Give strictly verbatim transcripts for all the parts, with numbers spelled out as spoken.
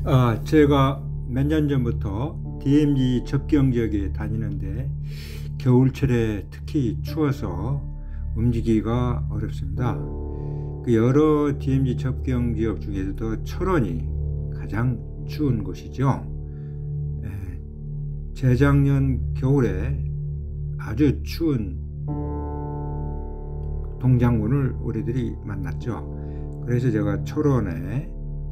아, 제가 몇 년 전부터 디엠지 접경 지역에 다니는데 겨울철에 특히 추워서 움직이기가 어렵습니다. 그 여러 디엠지 접경 지역 중에서도 철원이 가장 추운 곳이죠. 에, 재작년 겨울에 아주 추운 동장군을 우리들이 만났죠. 그래서 제가 철원에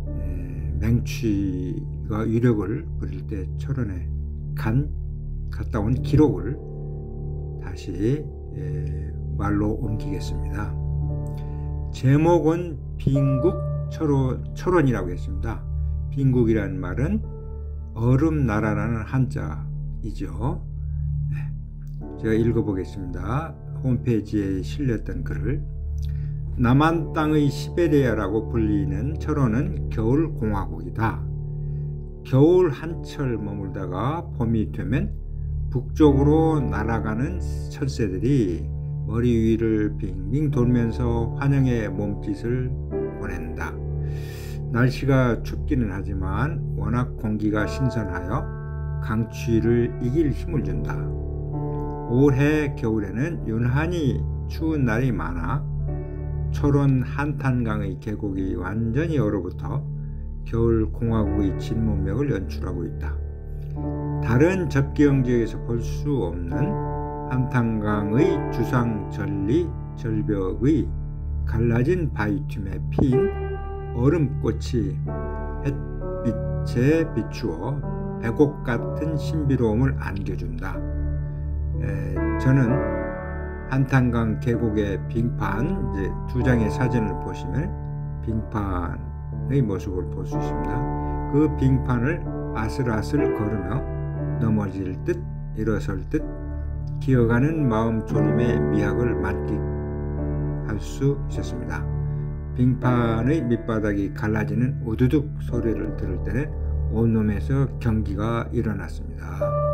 맹취가 유력을 부릴 때 철원에 간 갔다 온 기록을 다시 예, 말로 옮기겠습니다. 제목은 빈국 철원, 철원이라고 했습니다. 빈국이라는 말은 얼음나라라는 한자이죠. 네, 제가 읽어보겠습니다. 홈페이지에 실렸던 글을. 남한 땅의 시베리아라고 불리는 철원은 겨울 공화국이다. 겨울 한철 머물다가 봄이 되면 북쪽으로 날아가는 철새들이 머리 위를 빙빙 돌면서 환영의 몸짓을 보낸다. 날씨가 춥기는 하지만 워낙 공기가 신선하여 강추위를 이길 힘을 준다. 올해 겨울에는 유난히 추운 날이 많아 철원 한탄강의 계곡이 완전히 얼어붙어 겨울 공화국의 진문명을 연출하고 있다. 다른 접경 지역에서 볼 수 없는 한탄강의 주상 전리 절벽의 갈라진 바위 틈에 핀 얼음꽃이 햇빛에 비추어 백옥 같은 신비로움을 안겨준다. 에, 저는 한탄강 계곡의 빙판, 이제 두 장의 사진을 보시면 빙판의 모습을 볼 수 있습니다. 그 빙판을 아슬아슬 걸으며 넘어질 듯 일어설 듯 기어가는 마음 졸임의 미학을 만끽할 수 있었습니다. 빙판의 밑바닥이 갈라지는 우두둑 소리를 들을 때는 온몸에서 경기가 일어났습니다.